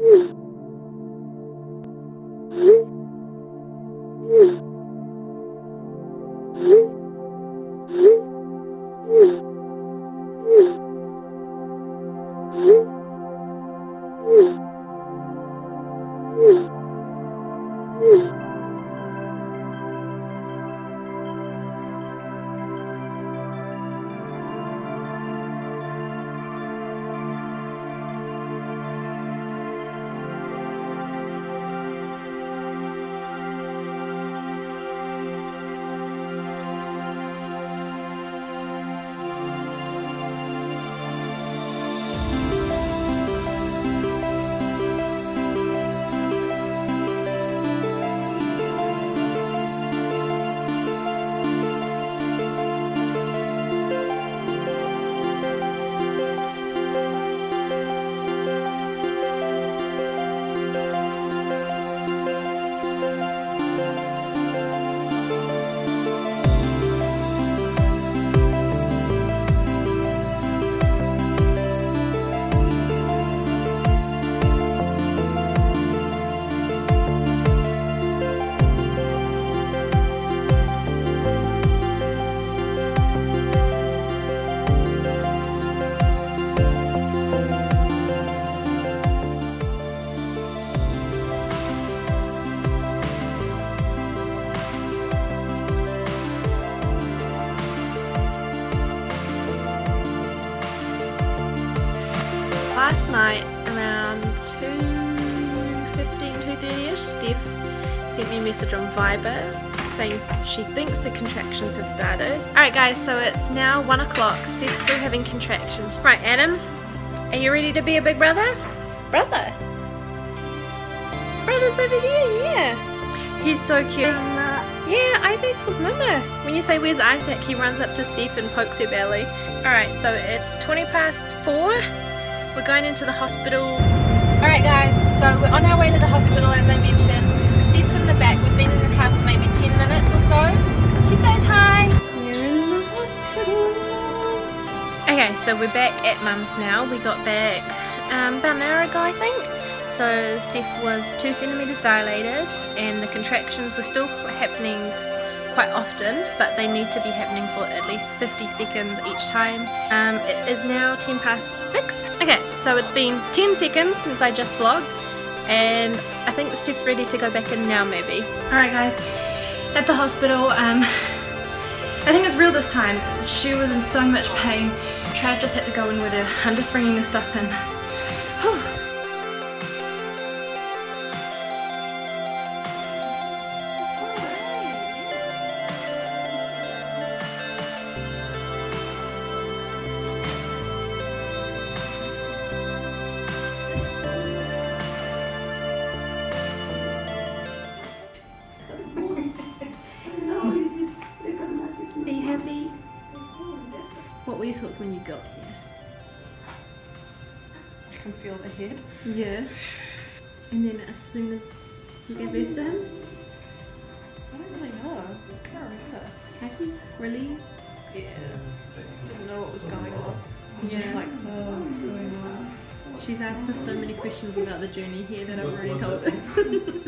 Last night around 2:15, 2:30ish, Steph sent me a message on Viber saying she thinks the contractions have started. Alright guys, so it's now 1 o'clock. Steph's still having contractions. Right, Adam, are you ready to be a big brother? Brother? Brother's over here, yeah. He's so cute. Yeah, Isaac's with Mama. When you say where's Isaac, he runs up to Steph and pokes her belly. Alright, so it's 4:20. We're going into the hospital. Alright guys, so we're on our way to the hospital as I mentioned. Steve's in the back. We've been in the car for maybe 10 minutes or so. She says hi. We're in the hospital. Okay, so we're back at Mum's now. We got back about an hour ago, I think. So Steph was 2 centimeters dilated and the contractions were still happening quite often, but they need to be happening for at least 50 seconds each time. It is now 6:10. Okay, so it's been 10 seconds since I just vlogged, and I think Steph's ready to go back in now maybe. Alright guys, at the hospital, I think it's real this time. She was in so much pain. Trav just had to go in with her. I'm just bringing this stuff in. Whew. What were your thoughts when you got here? I can feel the head. Yeah. And then as soon as you gave birth to him? I don't really know. I can't remember. Happy? Relieved? Yeah. Didn't know what was going on. I was Yeah. just like, oh, what's going on? She's asked us so many questions about the journey here that I've already told her.